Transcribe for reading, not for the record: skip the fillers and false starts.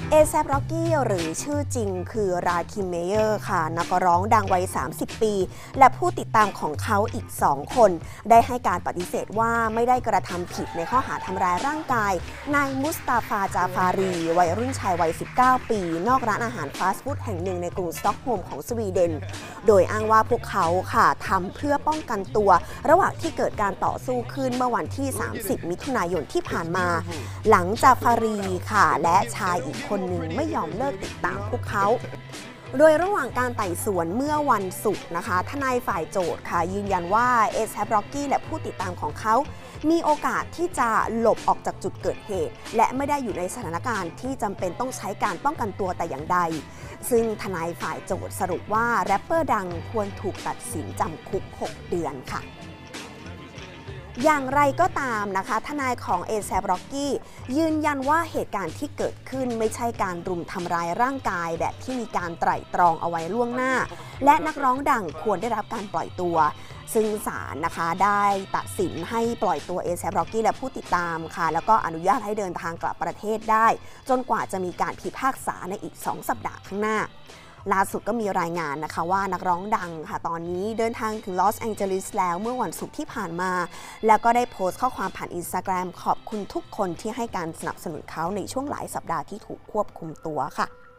A$AP Rocky หรือชื่อจริงคือราคิม เมเยอร์ค่ะนักร้องดังวัย 30 ปี และผู้ติดตามของเขาอีก 2 คน ได้ให้การปฏิเสธว่าไม่ได้กระทำผิดในข้อหาทำร้ายร่างกายนายมุสตาฟา จาฟารี วัยรุ่นชายวัย 19 ปี นอกร้านอาหารฟาสต์ฟู้ดแห่งหนึ่งในกรุงสต็อกโฮล์มของสวีเดน โดยอ้างว่าพวกเขาค่ะทำเพื่อป้องกันตัวระหว่างที่เกิดการต่อสู้ขึ้นเมื่อวันที่ 30 มิถุนายนที่ผ่านมา หลังจาฟารีค่ะและชายอีกคนหนึ่งไม่ยอมเลิกติดตามพวกเขาโดยระหว่างการไต่สวนเมื่อวันศุกร์นะคะทนายฝ่ายโจทย์ค่ะยืนยันว่า A$AP Rocky และผู้ติดตามของเขามีโอกาสที่จะหลบออกจากจุดเกิดเหตุและไม่ได้อยู่ในสถานการณ์ที่จำเป็นต้องใช้การป้องกันตัวแต่อย่างใดซึ่งทนายฝ่ายโจทย์สรุปว่าแรปเปอร์ดังควรถูกตัดสินจำคุก 6 เดือนค่ะอย่างไรก็ตามนะคะทนายของ A$AP Rocky ยืนยันว่าเหตุการณ์ที่เกิดขึ้นไม่ใช่การรุมทำร้ายร่างกายแบบที่มีการไตร่ตรองเอาไว้ล่วงหน้าและนักร้องดังควรได้รับการปล่อยตัวซึ่งศาลนะคะได้ตัดสินให้ปล่อยตัว A$AP Rocky และผู้ติดตามค่ะแล้วก็อนุญาตให้เดินทางกลับประเทศได้จนกว่าจะมีการพิพากษาในอีก 2 สัปดาห์ข้างหน้าล่าสุดก็มีรายงานนะคะว่านักร้องดังค่ะตอนนี้เดินทางถึงลอสแองเจลิสแล้วเมื่อวันศุกร์ที่ผ่านมาแล้วก็ได้โพสต์ข้อความผ่าน Instagram ขอบคุณทุกคนที่ให้การสนับสนุนเขาในช่วงหลายสัปดาห์ที่ถูกควบคุมตัวค่ะ